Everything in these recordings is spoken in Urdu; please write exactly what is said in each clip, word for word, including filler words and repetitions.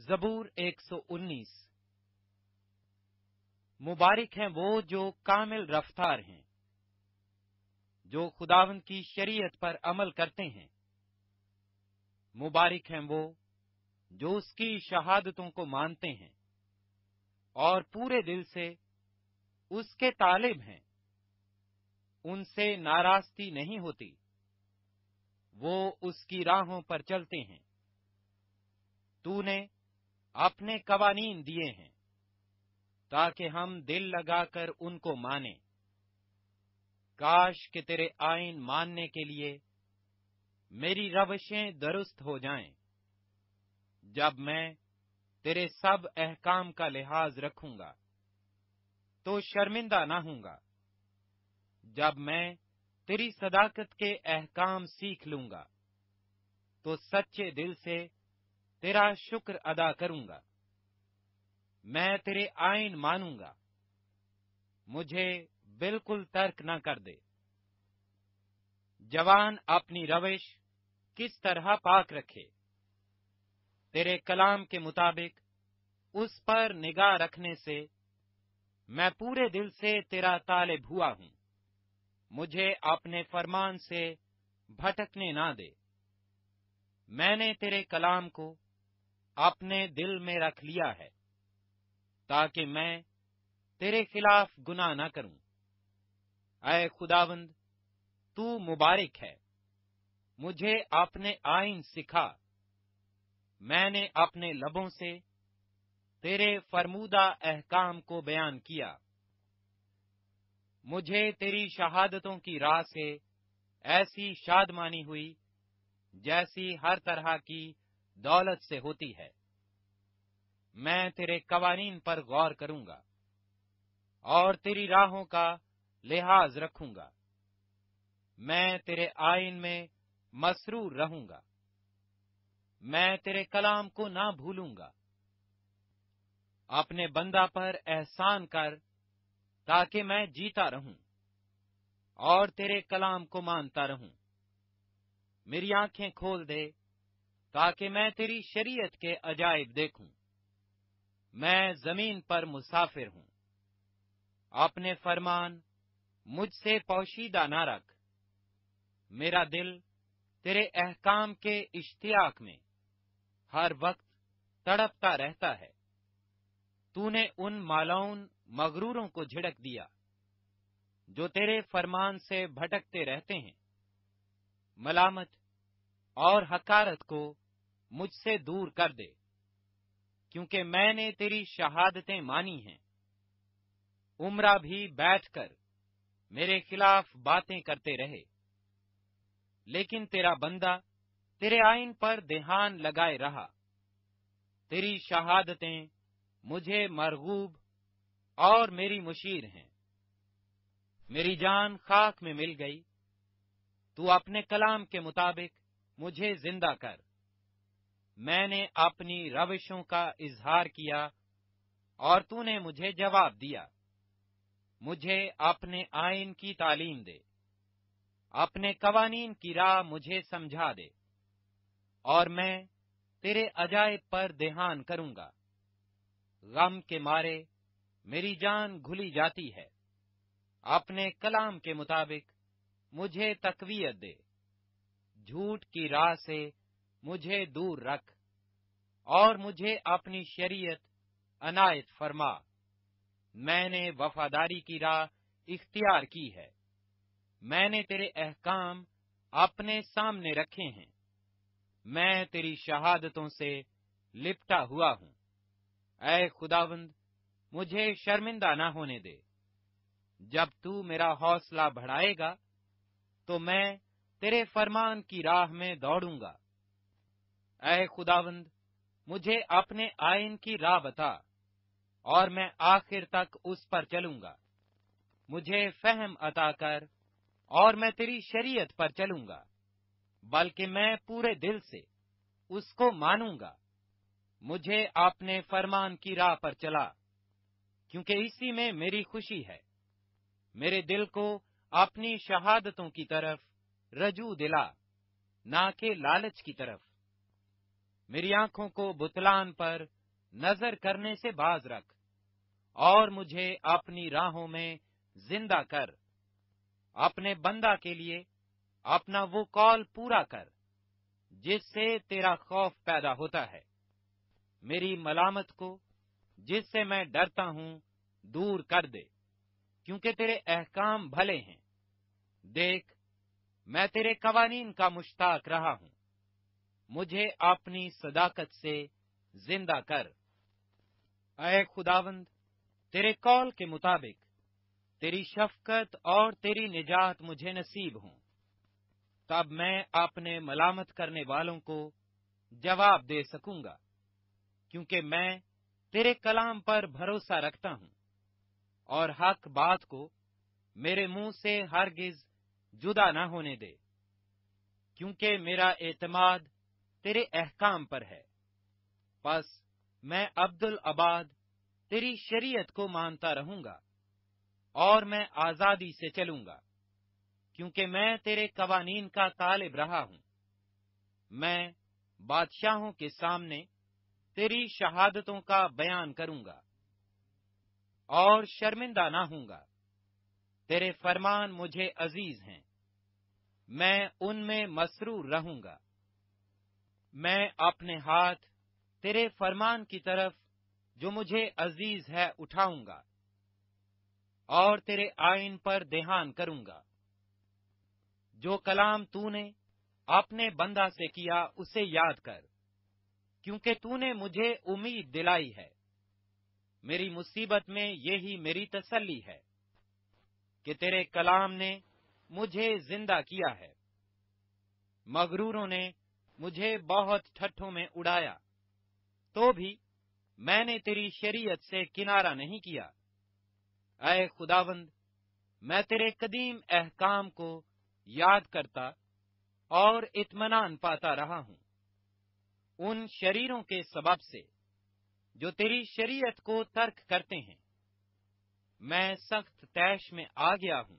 ज़बूर एक सौ उन्नीस। मुबारक हैं वो जो कामिल रफ्तार हैं, जो खुदावंद की शरीयत पर अमल करते हैं। मुबारक हैं वो जो उसकी शहादतों को मानते हैं और पूरे दिल से उसके तालिब हैं। उनसे नाराजगी नहीं होती, वो उसकी राहों पर चलते हैं। तूने अपने कवानीन दिए हैं ताकि हम दिल लगाकर उनको माने। काश कि तेरे आईन मानने के लिए मेरी रवशें दुरुस्त हो जाएं। जब मैं तेरे सब अहकाम का लिहाज रखूंगा तो शर्मिंदा ना हूंगा। जब मैं तेरी सदाकत के अहकाम सीख लूंगा तो सच्चे दिल से तेरा शुक्र अदा करूंगा। मैं तेरे आईन मानूंगा, मुझे बिल्कुल तर्क न कर दे। जवान अपनी रविश किस तरह पाक रखे, तेरे कलाम के मुताबिक उस पर निगाह रखने से मैं पूरे दिल से तेरा तालिब हुआ हूं। मुझे अपने फरमान से भटकने ना दे। मैंने तेरे कलाम को अपने दिल में रख लिया है ताकि मैं तेरे खिलाफ गुनाह न करूं। ऐ खुदावंद, तू मुबारक है, मुझे अपने आईन सिखा। मैंने अपने लबों से तेरे फरमूदा अहकाम को बयान किया। मुझे तेरी शहादतों की राह से ऐसी शादमानी हुई जैसी हर तरह की दौलत से होती है। मैं तेरे कवानीन पर गौर करूंगा और तेरी राहों का लिहाज रखूंगा। मैं तेरे आईन में मसरूर रहूंगा। मैं तेरे कलाम को ना भूलूंगा। अपने बंदा पर एहसान कर ताकि मैं जीता रहूं और तेरे कलाम को मानता रहूं। मेरी आंखें खोल दे ताकि मैं तेरी शरीयत के अजायब देखूं। मैं जमीन पर मुसाफिर हूं, अपने फरमान मुझसे पोशीदा ना रख। मेरा दिल तेरे अहकाम के इश्तियाक में हर वक्त तड़पता रहता है। तूने उन मालून मगरूरों को झिड़क दिया जो तेरे फरमान से भटकते रहते हैं। मलामत और हकारत को मुझसे दूर कर दे, क्योंकि मैंने तेरी शहादतें मानी हैं। उम्रा भी बैठकर मेरे खिलाफ बातें करते रहे, लेकिन तेरा बंदा तेरे आईन पर ध्यान लगाए रहा। तेरी शहादतें मुझे मरगूब और मेरी मुशीर हैं। मेरी जान खाक में मिल गई। तू अपने कलाम के मुताबिक मुझे जिंदा कर। मैंने अपनी रविशों का इजहार किया और तूने मुझे जवाब दिया। मुझे अपने आईन की तालीम दे, अपने कवानीन की राह मुझे समझा दे, और मैं तेरे अजायब पर ध्यान करूंगा। गम के मारे मेरी जान घुली जाती है। अपने कलाम के मुताबिक मुझे तकवीयत दे। झूठ की राह से मुझे दूर रख और मुझे अपनी शरीयत अनायत फरमा। मैंने वफादारी की राह इख्तियार की है। मैंने तेरे अहकाम अपने सामने रखे हैं। मैं तेरी शहादतों से लिपटा हुआ हूं। ऐ खुदावंद, मुझे शर्मिंदा न होने दे। जब तू मेरा हौसला बढ़ाएगा तो मैं तेरे फरमान की राह में दौड़ूंगा। ऐ खुदावंद, मुझे अपने आईन की राह बता और मैं आखिर तक उस पर चलूंगा। मुझे फहम अता कर और मैं तेरी शरीयत पर चलूंगा, बल्कि मैं पूरे दिल से उसको मानूंगा। मुझे अपने फरमान की राह पर चला, क्योंकि इसी में मेरी खुशी है। मेरे दिल को अपनी शहादतों की तरफ रजू दिला, ना कि लालच की तरफ। میری آنکھوں کو بتلان پر نظر کرنے سے باز رکھ، اور مجھے اپنی راہوں میں زندہ کر۔ اپنے بندہ کے لیے اپنا وہ قول پورا کر جس سے تیرا خوف پیدا ہوتا ہے۔ میری ملامت کو جس سے میں ڈرتا ہوں دور کر دے، کیونکہ تیرے احکام بھلے ہیں۔ دیکھ، میں تیرے قوانین کا مشتاق رہا ہوں، مجھے اپنی صداقت سے زندہ کر۔ اے خداوند، تیرے قول کے مطابق تیری شفقت اور تیری نجات مجھے نصیب ہوں، تب میں اپنے ملامت کرنے والوں کو جواب دے سکوں گا، کیونکہ میں تیرے کلام پر بھروسہ رکھتا ہوں، اور حق بات کو میرے منہ سے ہرگز جدا نہ ہونے دے، کیونکہ میرا اعتماد تیرے احکام پر ہے۔ پس میں عبدالآباد تیری شریعت کو مانتا رہوں گا، اور میں آزادی سے چلوں گا، کیونکہ میں تیرے قوانین کا طالب رہا ہوں۔ میں بادشاہوں کے سامنے تیری شہادتوں کا بیان کروں گا، اور شرمندہ نہ ہوں گا۔ تیرے فرمان مجھے عزیز ہیں، میں ان میں مسرور رہوں گا۔ میں اپنے ہاتھ تیرے فرمان کی طرف جو مجھے عزیز ہے اٹھاؤں گا، اور تیرے آئین پر دھیان کروں گا۔ جو کلام تو نے اپنے بندہ سے کیا اسے یاد کر، کیونکہ تو نے مجھے امید دلائی ہے۔ میری مصیبت میں یہی میری تسلی ہے کہ تیرے کلام نے مجھے زندہ کیا ہے۔ مغروروں نے مجھے بہت ٹھٹھوں میں اڑایا، تو بھی میں نے تیری شریعت سے کنارہ نہیں کیا۔ اے خداوند، میں تیرے قدیم احکام کو یاد کرتا اور اطمینان پاتا رہا ہوں۔ ان شریروں کے سبب سے جو تیری شریعت کو ترک کرتے ہیں، میں سخت طیش میں آ گیا ہوں۔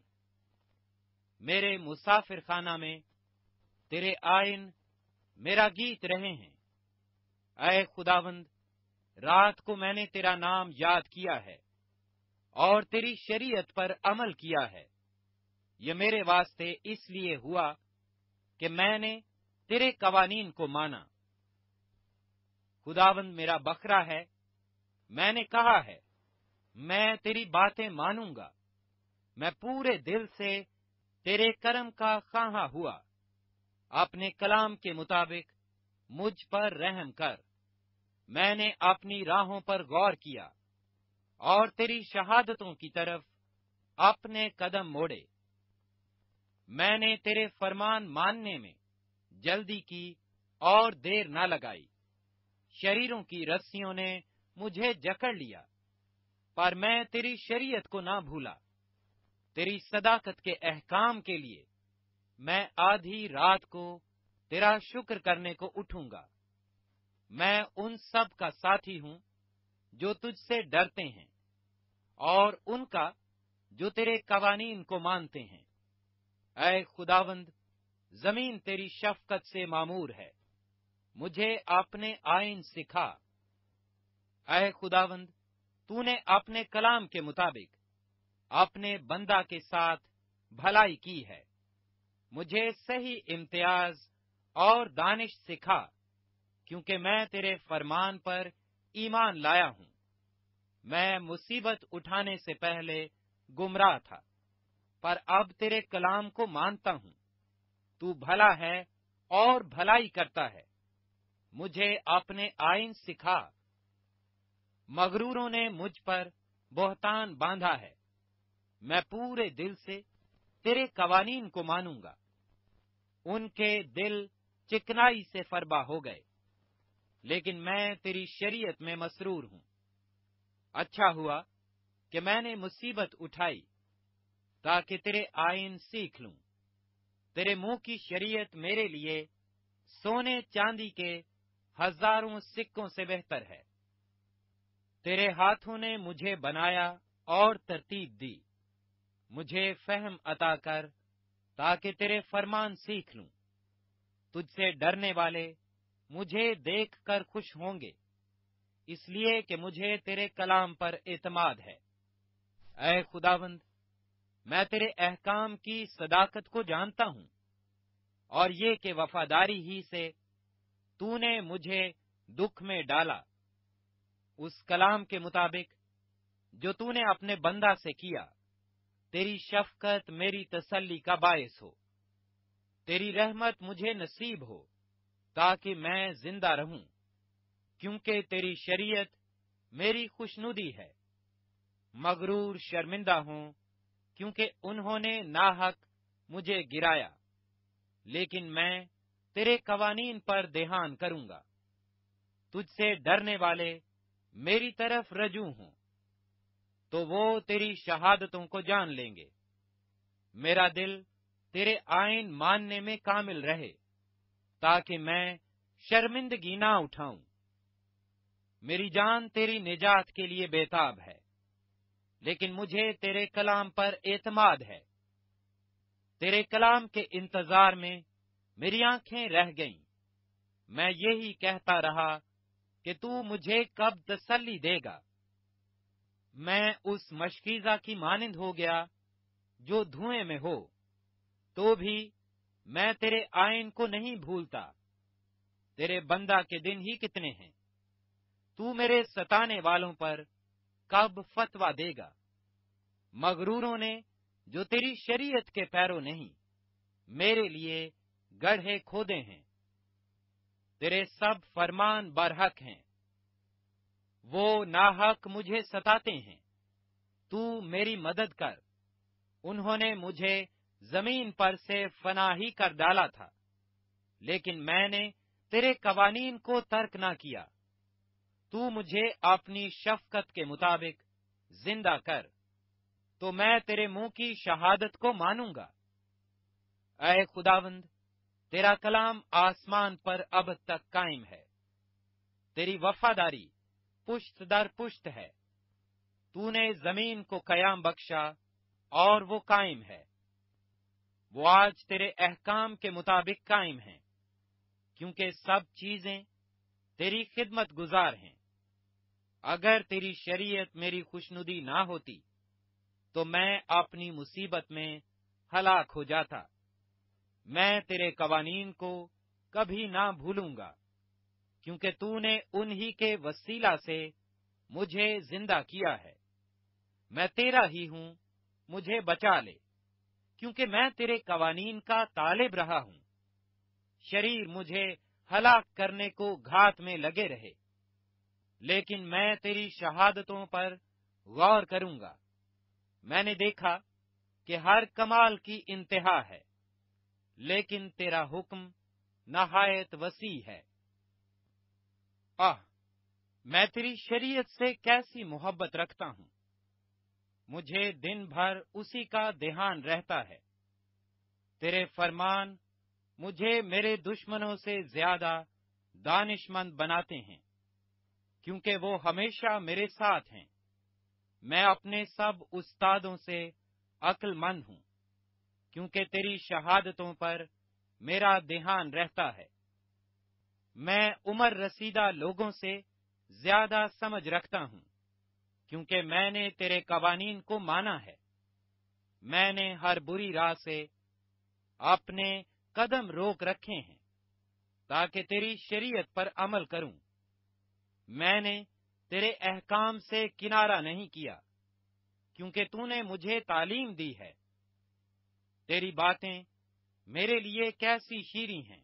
میرے مسافر خانہ میں تیرے آئین میرا گیت رہے ہیں۔ اے خداوند، رات کو میں نے تیرا نام یاد کیا ہے اور تیری شریعت پر عمل کیا ہے۔ یہ میرے واسطے اس لیے ہوا کہ میں نے تیرے قوانین کو مانا۔ خداوند میرا بکرا ہے، میں نے کہا ہے میں تیری باتیں مانوں گا۔ میں پورے دل سے تیرے کرم کا خواہاں ہوا۔ اپنے کلام کے مطابق مجھ پر رحم کر۔ میں نے اپنی راہوں پر غور کیا اور تیری شہادتوں کی طرف اپنے قدم موڑے۔ میں نے تیرے فرمان ماننے میں جلدی کی اور دیر نہ لگائی۔ شریروں کی رسیوں نے مجھے جکڑ لیا، پر میں تیری شریعت کو نہ بھولا۔ تیری صداقت کے احکام کے لیے میں آدھی رات کو تیرا شکر کرنے کو اٹھوں گا۔ میں ان سب کا ساتھی ہوں جو تجھ سے ڈرتے ہیں، اور ان کا جو تیرے قوانین کو مانتے ہیں۔ اے خداوند، زمین تیری شفقت سے معمور ہے، مجھے اپنے آئین سکھا۔ اے خداوند، تو نے اپنے کلام کے مطابق اپنے بندہ کے ساتھ بھلائی کی ہے۔ مجھے صحیح امتیاز اور دانش سکھا، کیونکہ میں تیرے فرمان پر ایمان لایا ہوں۔ میں مصیبت اٹھانے سے پہلے گمراہ تھا، پر اب تیرے کلام کو مانتا ہوں۔ تو بھلا ہے اور بھلائی کرتا ہے، مجھے اپنے آئین سکھا۔ مغروروں نے مجھ پر بہتان باندھا ہے، میں پورے دل سے تیرے قوانین کو مانوں گا۔ ان کے دل چکنائی سے فربا ہو گئے، لیکن میں تیری شریعت میں مسرور ہوں۔ اچھا ہوا کہ میں نے مصیبت اٹھائی تاکہ تیرے آئین سیکھ لوں۔ تیرے منہ کی شریعت میرے لیے سونے چاندی کے ہزاروں سکوں سے بہتر ہے۔ تیرے ہاتھوں نے مجھے بنایا اور ترتیب دی۔ مجھے فہم عطا کر تاکہ تیرے فرمان سیکھ لوں۔ تجھ سے ڈرنے والے مجھے دیکھ کر خوش ہوں گے، اس لیے کہ مجھے تیرے کلام پر اعتماد ہے۔ اے خداوند، میں تیرے احکام کی صداقت کو جانتا ہوں، اور یہ کہ وفاداری ہی سے تو نے مجھے دکھ میں ڈالا، اس کلام کے مطابق جو تو نے اپنے بندہ سے کیا۔ تیری شفقت میری تسلی کا باعث ہو، تیری رحمت مجھے نصیب ہو تاکہ میں زندہ رہوں، کیونکہ تیری شریعت میری خوشنودی ہے۔ مغرور شرمندہ ہوں، کیونکہ انہوں نے ناحق مجھے گرایا، لیکن میں تیرے قوانین پر دھیان کروں گا۔ تجھ سے ڈرنے والے میری طرف رجوع ہوں تو وہ تیری شہادتوں کو جان لیں گے۔ میرا دل تیرے آئین ماننے میں کامل رہے، تاکہ میں شرمندگی نہ اٹھاؤں۔ میری جان تیری نجات کے لیے بےتاب ہے، لیکن مجھے تیرے کلام پر اعتماد ہے۔ تیرے کلام کے انتظار میں میری آنکھیں رہ گئیں، میں یہی کہتا رہا کہ تو مجھے کب تسلی دے گا۔ میں اس مشکیزہ کی مانند ہو گیا جو دھوئیں میں ہو، تو بھی میں تیرے آئین کو نہیں بھولتا۔ تیرے بندہ کے دن ہی کتنے ہیں، تو میرے ستانے والوں پر کب فتویٰ دے گا؟ مغروروں نے جو تیری شریعت کے پیرو نہیں، میرے لیے گڑھے کھودے ہیں۔ تیرے سب فرمان برحق ہیں، وہ ناحق مجھے ستاتے ہیں۔ تو میری مدد کر۔ انہوں نے مجھے زمین پر سے فنا ہی کر ڈالا تھا، لیکن میں نے تیرے قوانین کو ترک نہ کیا۔ تو مجھے اپنی شفقت کے مطابق زندہ کر، تو میں تیرے منہ کی شہادت کو مانوں گا۔ اے خداوند، تیرا کلام آسمان پر اب تک قائم ہے، تیری وفاداری پشت در پشت ہے۔ تو نے زمین کو قیام بخشا اور وہ قائم ہے۔ وہ آج تیرے احکام کے مطابق قائم ہیں، کیونکہ سب چیزیں تیری خدمت گزار ہیں۔ اگر تیری شریعت میری خوشنودی نہ ہوتی تو میں اپنی مصیبت میں ہلاک ہو جاتا۔ میں تیرے قوانین کو کبھی نہ بھولوں گا، کیونکہ تو نے انہی کے وسیلہ سے مجھے زندہ کیا ہے۔ میں تیرا ہی ہوں، مجھے بچا لے، کیونکہ میں تیرے قوانین کا طالب رہا ہوں۔ شریر مجھے ہلاک کرنے کو گھات میں لگے رہے، لیکن میں تیری شہادتوں پر غور کروں گا۔ میں نے دیکھا کہ ہر کمال کی انتہا ہے، لیکن تیرا حکم نہایت وسیع ہے۔ آہ، میں تیری شریعت سے کیسی محبت رکھتا ہوں، مجھے دن بھر اسی کا دھیان رہتا ہے۔ تیرے فرمان مجھے میرے دشمنوں سے زیادہ دانش مند بناتے ہیں، کیونکہ وہ ہمیشہ میرے ساتھ ہیں۔ میں اپنے سب استادوں سے عقل مند ہوں، کیونکہ تیری شہادتوں پر میرا دھیان رہتا ہے۔ میں عمر رسیدہ لوگوں سے زیادہ سمجھ رکھتا ہوں، کیونکہ میں نے تیرے قوانین کو مانا ہے۔ میں نے ہر بری راہ سے اپنے قدم روک رکھے ہیں، تاکہ تیری شریعت پر عمل کروں۔ میں نے تیرے احکام سے کنارہ نہیں کیا، کیونکہ تو نے مجھے تعلیم دی ہے۔ تیری باتیں میرے لیے کیسی شیریں ہیں،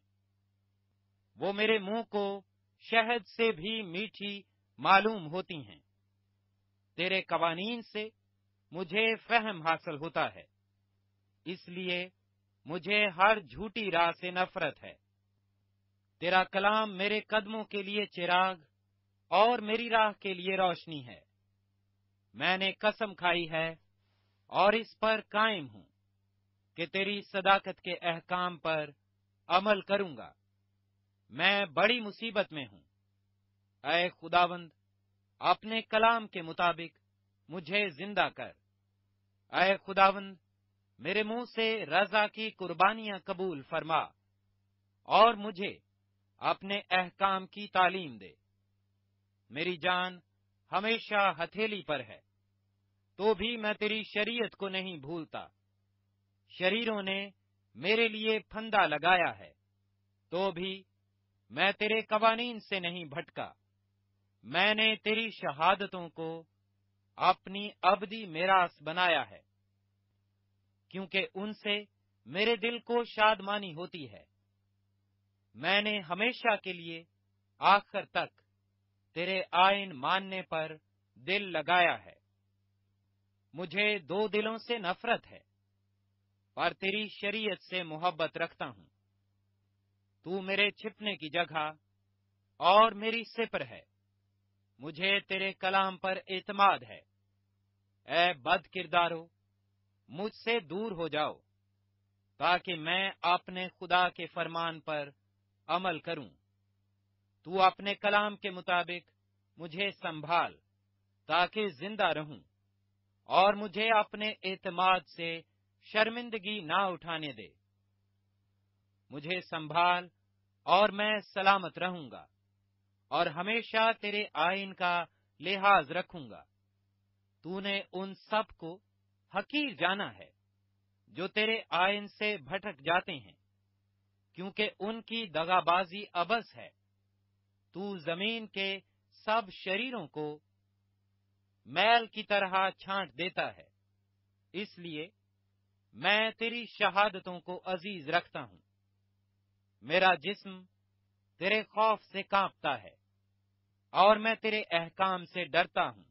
وہ میرے منہ کو شہد سے بھی میٹھی معلوم ہوتی ہیں۔ تیرے قوانین سے مجھے فہم حاصل ہوتا ہے، اس لیے مجھے ہر جھوٹی راہ سے نفرت ہے۔ تیرا کلام میرے قدموں کے لیے چراغ اور میری راہ کے لیے روشنی ہے۔ میں نے قسم کھائی ہے اور اس پر قائم ہوں کہ تیری صداقت کے احکام پر عمل کروں گا۔ میں بڑی مصیبت میں ہوں، اے خداوند، اپنے کلام کے مطابق مجھے زندہ کر۔ اے خداوند، میرے منہ سے رضا کی قربانیاں قبول فرما، اور مجھے اپنے احکام کی تعلیم دے۔ میری جان ہمیشہ ہتھیلی پر ہے، تو بھی میں تیری شریعت کو نہیں بھولتا۔ شریروں نے میرے لیے پھندا لگایا ہے، تو بھی میں تیرے قوانین سے نہیں بھٹکا۔ میں نے تیری شہادتوں کو اپنی ابدی میراث بنایا ہے، کیونکہ ان سے میرے دل کو شادمانی ہوتی ہے۔ میں نے ہمیشہ کے لیے آخر تک تیرے آئین ماننے پر دل لگایا ہے۔ مجھے دو دلوں سے نفرت ہے، پر تیری شریعت سے محبت رکھتا ہوں۔ تو میرے چھپنے کی جگہ اور میری سپر ہے۔ مجھے تیرے کلام پر اعتماد ہے۔ اے بد کردارو، مجھ سے دور ہو جاؤ، تاکہ میں اپنے خدا کے فرمان پر عمل کروں۔ تو اپنے کلام کے مطابق مجھے سنبھال، تاکہ زندہ رہوں، اور مجھے اپنے اعتماد سے شرمندگی نہ اٹھانے دے۔ مجھے سنبھال اور میں سلامت رہوں گا، اور ہمیشہ تیرے آئین کا لحاظ رکھوں گا۔ تو نے ان سب کو حقیر جانا ہے جو تیرے آئین سے بھٹک جاتے ہیں، کیونکہ ان کی دغابازی عبث ہے۔ تو زمین کے سب شریروں کو میل کی طرح چھانٹ دیتا ہے۔ اس لیے میں تیری شہادتوں کو عزیز رکھتا ہوں۔ میرا جسم تیرے خوف سے کانپتا ہے، اور میں تیرے احکام سے ڈرتا ہوں۔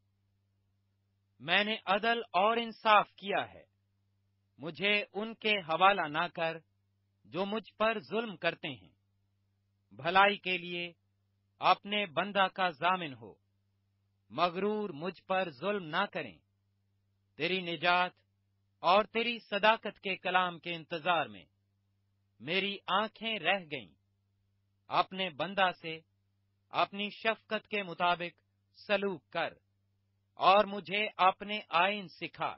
میں نے عدل اور انصاف کیا ہے۔ مجھے ان کے حوالہ نہ کر جو مجھ پر ظلم کرتے ہیں۔ بھلائی کے لیے اپنے بندہ کا ضامن ہو، مغرور مجھ پر ظلم نہ کریں۔ تیری نجات اور تیری صداقت کے کلام کے انتظار میں میری آنکھیں رہ گئیں۔ اپنے بندہ سے اپنی شفقت کے مطابق سلوک کر، اور مجھے اپنے آئین سکھا۔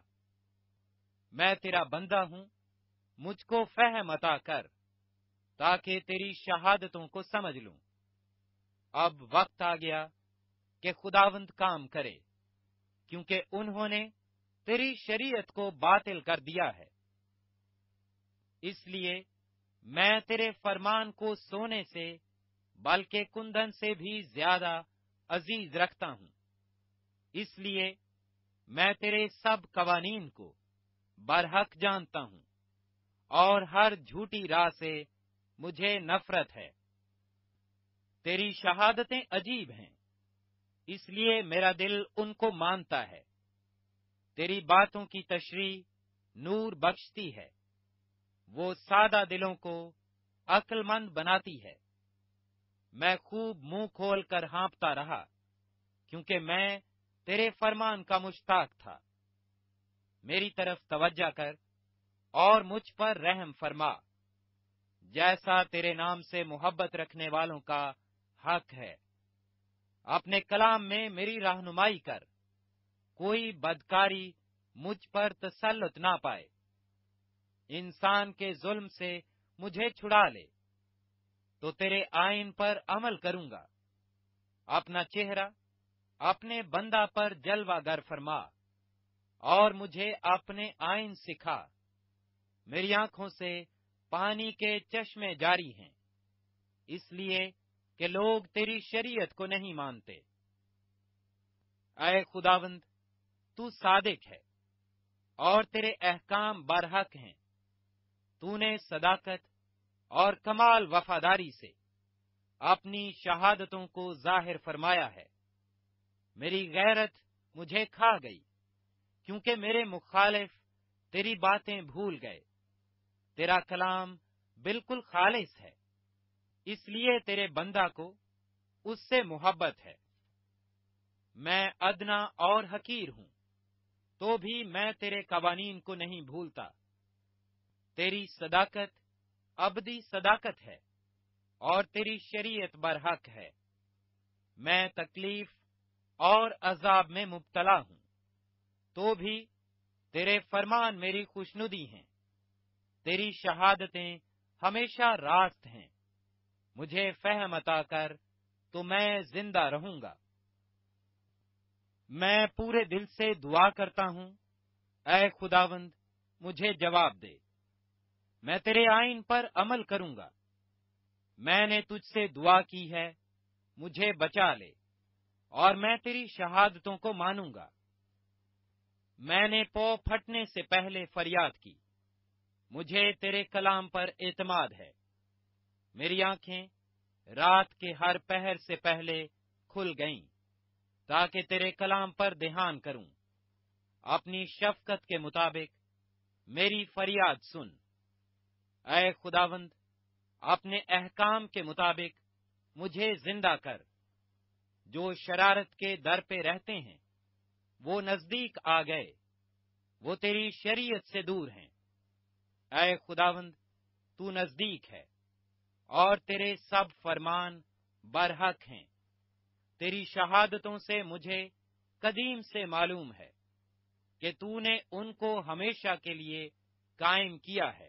میں تیرا بندہ ہوں، مجھ کو فہم عطا کر، تاکہ تیری شہادتوں کو سمجھ لوں۔ اب وقت آ گیا کہ خداوند کام کرے، کیونکہ انہوں نے تیری شریعت کو باطل کر دیا ہے۔ اس لیے میں تیرے فرمان کو سونے سے بلکہ کندن سے بھی زیادہ عزیز رکھتا ہوں۔ اس لیے میں تیرے سب قوانین کو برحق جانتا ہوں، اور ہر جھوٹی راہ سے مجھے نفرت ہے۔ تیری شہادتیں عجیب ہیں، اس لیے میرا دل ان کو مانتا ہے۔ تیری باتوں کی تشریح نور بخشتی ہے، وہ سادہ دلوں کو عقل مند بناتی ہے۔ میں خوب منہ کھول کر ہانپتا رہا، کیونکہ میں تیرے فرمان کا مشتاق تھا۔ میری طرف توجہ کر اور مجھ پر رحم فرما، جیسا تیرے نام سے محبت رکھنے والوں کا حق ہے۔ اپنے کلام میں میری رہنمائی کر، کوئی بدکاری مجھ پر تسلط نہ پائے۔ انسان کے ظلم سے مجھے چھڑا لے، تو تیرے آئین پر عمل کروں گا۔ اپنا چہرہ اپنے بندہ پر جلوہ گر فرما، اور مجھے اپنے آئین سکھا۔ میری آنکھوں سے پانی کے چشمے جاری ہیں، اس لیے کہ لوگ تیری شریعت کو نہیں مانتے۔ اے خداوند، تو صادق ہے، اور تیرے احکام برحق ہیں۔ تو نے صداقت اور کمال وفاداری سے اپنی شہادتوں کو ظاہر فرمایا ہے۔ میری غیرت مجھے کھا گئی، کیونکہ میرے مخالف تیری باتیں بھول گئے۔ تیرا کلام بالکل خالص ہے، اس لیے تیرے بندہ کو اس سے محبت ہے۔ میں ادنا اور حقیر ہوں، تو بھی میں تیرے قوانین کو نہیں بھولتا۔ تیری صداقت ابدی صداقت ہے، اور تیری شریعت برحق ہے۔ میں تکلیف اور عذاب میں مبتلا ہوں، تو بھی تیرے فرمان میری خوشنودی ہیں۔ تیری شہادتیں ہمیشہ راست ہیں، مجھے فہم عطا کر تو میں زندہ رہوں گا۔ میں پورے دل سے دعا کرتا ہوں، اے خداوند مجھے جواب دے، میں تیرے آئین پر عمل کروں گا۔ میں نے تجھ سے دعا کی ہے، مجھے بچا لے، اور میں تیری شہادتوں کو مانوں گا۔ میں نے پو پھٹنے سے پہلے فریاد کی، مجھے تیرے کلام پر اعتماد ہے۔ میری آنکھیں رات کے ہر پہر سے پہلے کھل گئیں، تاکہ تیرے کلام پر دھیان کروں۔ اپنی شفقت کے مطابق میری فریاد سن، اے خداوند، اپنے احکام کے مطابق مجھے زندہ کر۔ جو شرارت کے در پہ رہتے ہیں وہ نزدیک آ گئے، وہ تیری شریعت سے دور ہیں۔ اے خداوند، تو نزدیک ہے، اور تیرے سب فرمان برحق ہیں۔ تیری شہادتوں سے مجھے قدیم سے معلوم ہے کہ تو نے ان کو ہمیشہ کے لیے قائم کیا ہے۔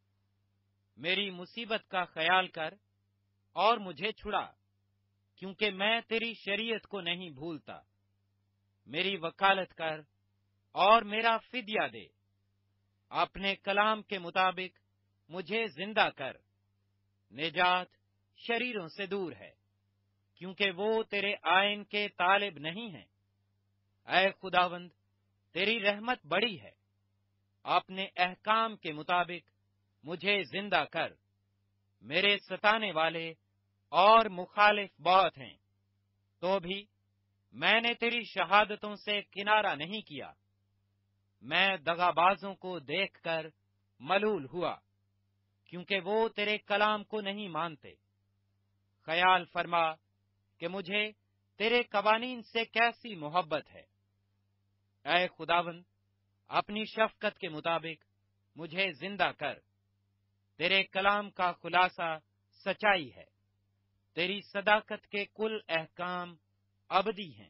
میری مصیبت کا خیال کر اور مجھے چھڑا، کیونکہ میں تیری شریعت کو نہیں بھولتا۔ میری وکالت کر اور میرا فدیہ دے، اپنے کلام کے مطابق مجھے زندہ کر۔ نجات شریروں سے دور ہے، کیونکہ وہ تیرے آئین کے طالب نہیں ہیں۔ اے خداوند، تیری رحمت بڑی ہے، اپنے احکام کے مطابق مجھے زندہ کر۔ میرے ستانے والے اور مخالف بہت ہیں، تو بھی میں نے تیری شہادتوں سے کنارہ نہیں کیا۔ میں دغابازوں کو دیکھ کر ملول ہوا، کیونکہ وہ تیرے کلام کو نہیں مانتے۔ خیال فرما کہ مجھے تیرے قوانین سے کیسی محبت ہے۔ اے خداوند، اپنی شفقت کے مطابق مجھے زندہ کر۔ تیرے کلام کا خلاصہ سچائی ہے، تیری صداقت کے کل احکام ابدی ہیں۔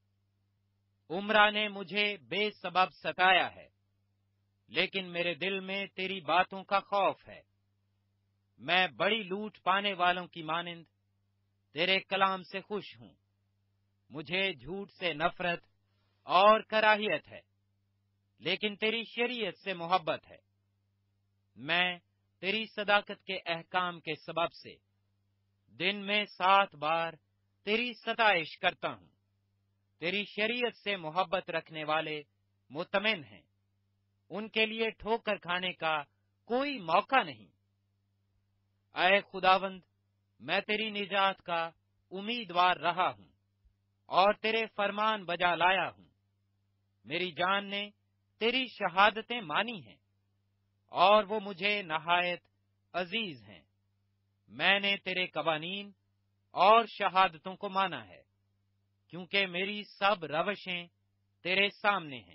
عمرہ نے مجھے بے سبب ستایا ہے، لیکن میرے دل میں تیری باتوں کا خوف ہے۔ میں بڑی لوٹ پانے والوں کی مانند تیرے کلام سے خوش ہوں۔ مجھے جھوٹ سے نفرت اور کراہیت ہے، لیکن تیری شریعت سے محبت ہے۔ میں تیری صداقت کے احکام کے سبب سے دن میں سات بار تیری ستائش کرتا ہوں۔ تیری شریعت سے محبت رکھنے والے مطمئن ہیں، ان کے لیے ٹھوکر کھانے کا کوئی موقع نہیں۔ اے خداوند، میں تیری نجات کا امیدوار رہا ہوں اور تیرے فرمان بجا لایا ہوں۔ میری جان نے تیری شہادتیں مانی ہیں، اور وہ مجھے نہایت عزیز ہیں۔ میں نے تیرے قوانین اور شہادتوں کو مانا ہے، کیونکہ میری سب روشیں تیرے سامنے ہیں۔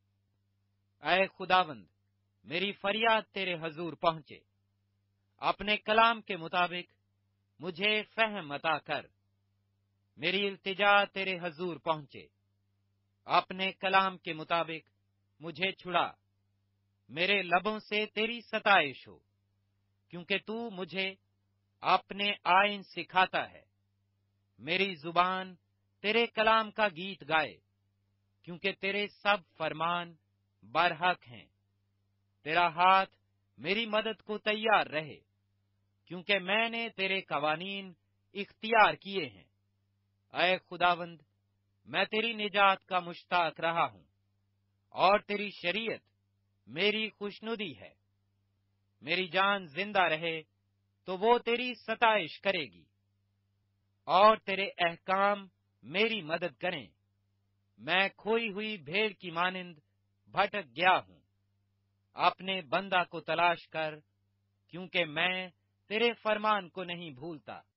اے خداوند، میری فریاد تیرے حضور پہنچے، اپنے کلام کے مطابق مجھے فہم عطا کر۔ میری التجا تیرے حضور پہنچے، اپنے کلام کے مطابق مجھے چھڑا۔ میرے لبوں سے تیری ستائش ہو، کیونکہ تو مجھے اپنے آئین سکھاتا ہے۔ میری زبان تیرے کلام کا گیت گائے، کیونکہ تیرے سب فرمان برحق ہیں۔ تیرا ہاتھ میری مدد کو تیار رہے، کیونکہ میں نے تیرے قوانین اختیار کیے ہیں۔ اے خداوند، میں تیری نجات کا مشتاق رہا ہوں، اور تیری شریعت میری خوشنودی ہے۔ میری جان زندہ رہے تو وہ تیری ستائش کرے گی، اور تیرے احکام میری مدد کریں۔ میں کھوئی ہوئی بھیڑ کی مانند بھٹک گیا ہوں۔ اپنے بندہ کو تلاش کر، کیونکہ میں تیرے فرمان کو نہیں بھولتا۔